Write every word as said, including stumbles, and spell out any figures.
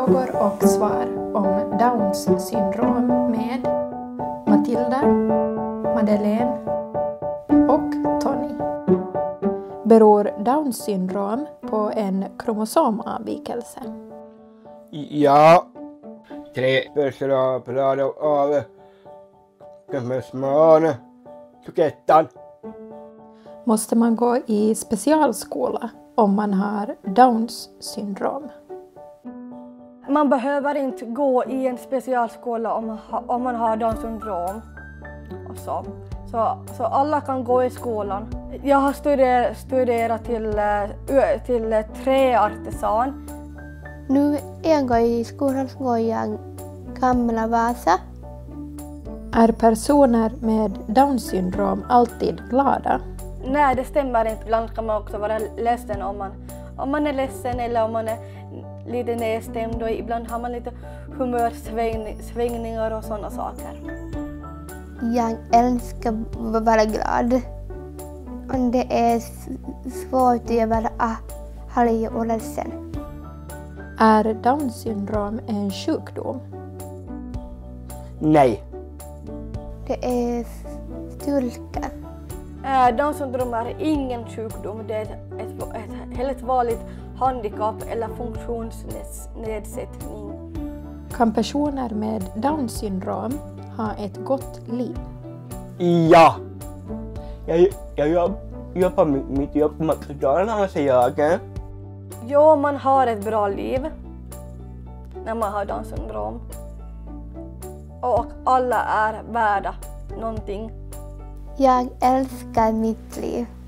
Frågor och svar om Downs syndrom med Matilda, Madeleine och Tony. Beror Downs syndrom på en kromosomavvikelse? Ja, tre specialoperader av Kemesman, Sukettan. Måste man gå i specialskola om man har Downs syndrom? Man behöver inte gå i en specialskola om man, ha, om man har Downs syndrom. Och så. Så, så alla kan gå i skolan. Jag har studerat, studerat till, till träartisan. Nu en gång i skolan går jag Gamla Vasa. Är personer med Downs syndrom alltid glada? Nej, det stämmer inte. Ibland kan man också vara ledsen om man, om man är ledsen eller om man är lite nedstämd. Och ibland har man lite humörsvängningar och sådana saker. Jag älskar att vara glad. Om det är svårt att vara arg och ledsen. Är Downs syndrom en sjukdom? Nej. Det är styrka. Downs syndrom är ingen sjukdom. Det är ett, ett, ett helt vanligt handikapp eller funktionsnedsättning. Kan personer med Downs syndrom ha ett gott liv? Ja. Jag, jag jobb, jobbar med mitt jobb på McDonald's, säger jag. Jo, man har ett bra liv när man har Downs syndrom. Och alla är värda någonting. Jag älskar mitt liv.